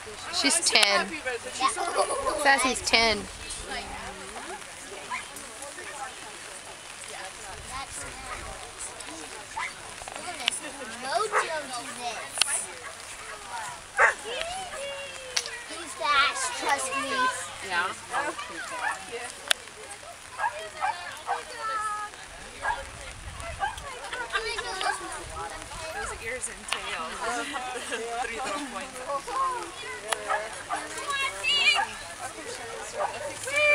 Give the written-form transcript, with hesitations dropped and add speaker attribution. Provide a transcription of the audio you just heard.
Speaker 1: She's 10. Sassy's 10.
Speaker 2: Mojo to this. He's fast, trust me.
Speaker 3: Yeah. Those ears and tail. 3 little points.